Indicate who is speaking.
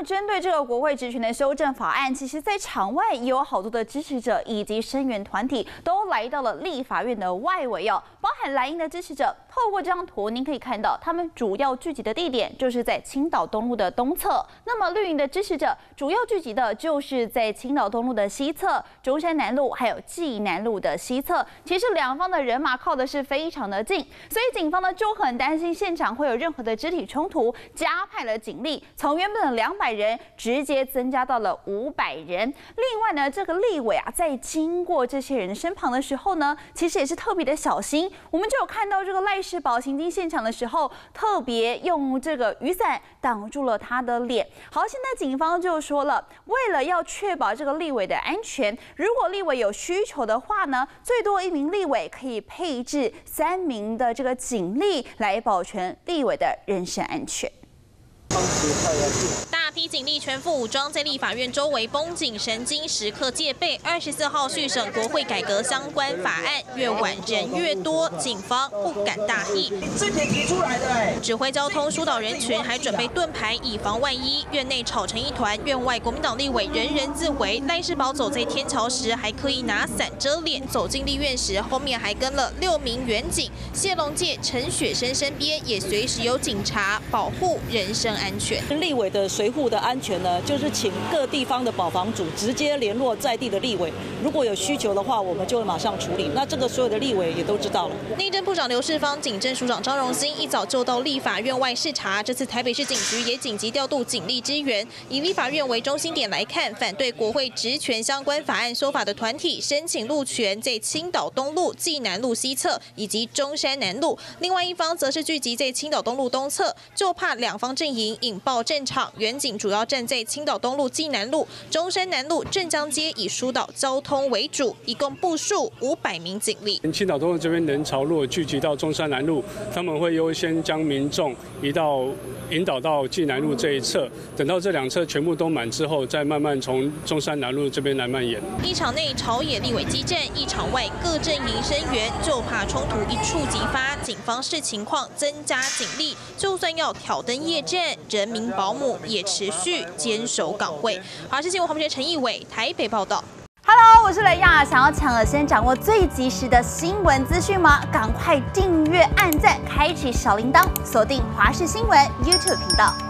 Speaker 1: 针对这个国会职权的修正法案，其实在场外也有好多的支持者以及声援团体都来到了立法院的外围哦，包含蓝营的支持者。透过这张图，您可以看到他们主要聚集的地点就是在青岛东路的东侧。那么绿营的支持者主要聚集的就是在青岛东路的西侧、中山南路还有暨南路的西侧。其实两方的人马靠的是非常的近，所以警方呢就很担心现场会有任何的肢体冲突，加派了警力，从原本的200人直接增加到了500人。另外呢，这个立委啊，在经过这些人身旁的时候呢，其实也是特别的小心。我们就有看到这个赖世宝行经现场的时候，特别用这个雨伞挡住了他的脸。好，现在警方就说了，为了要确保这个立委的安全，如果立委有需求的话呢，最多1名立委可以配置3名的这个警力来保全立委的人身安全。
Speaker 2: 大批警力全副武装在立法院周围绷紧神经，时刻戒备。24号续审国会改革相关法案，越晚人越多，警方不敢大意。
Speaker 3: 之前提出来的
Speaker 2: 指挥交通疏导人群，还准备盾牌以防万一。院内吵成一团，院外国民党立委人人自危。赖世宝走在天桥时，还刻意拿伞遮脸；走进立院时，后面还跟了6名员警。谢龙介、陈雪生身边也随时有警察保护人身安全。
Speaker 4: 立委的随护的安全呢，就是请各地方的保防组直接联络在地的立委，如果有需求的话，我们就会马上处理。那这个所有的立委也都知道了。
Speaker 2: 内政部长刘世芳、警政署长张荣兴一早就到立法院外视察，这次台北市警局也紧急调度警力支援。以立法院为中心点来看，反对国会职权相关法案修法的团体申请路权在青岛东路、暨南路西侧以及中山南路，另外一方则是聚集在青岛东路东侧，就怕两方阵营引爆战场。远警主要站在青岛东路、暨南路、中山南路、镇江街，以疏导交通为主，一共部署500名警力。
Speaker 5: 青岛东路这边人潮如果聚集到中山南路，他们会优先将民众引导到暨南路这一侧，等到这2侧全部都满之后，再慢慢从中山南路这边来蔓延。
Speaker 2: 一场内朝野立委激战，一场外各阵营声援，就怕冲突一触即发。警方视情况增加警力，就算要挑灯夜战，人民保姆也持续坚守岗位。华视新闻黄陈义伟台北报道。
Speaker 1: Hello， 我是雷亚，想要抢先掌握最及时的新闻资讯吗？赶快订阅、按赞、开启小铃铛，锁定华视新闻 YouTube 频道。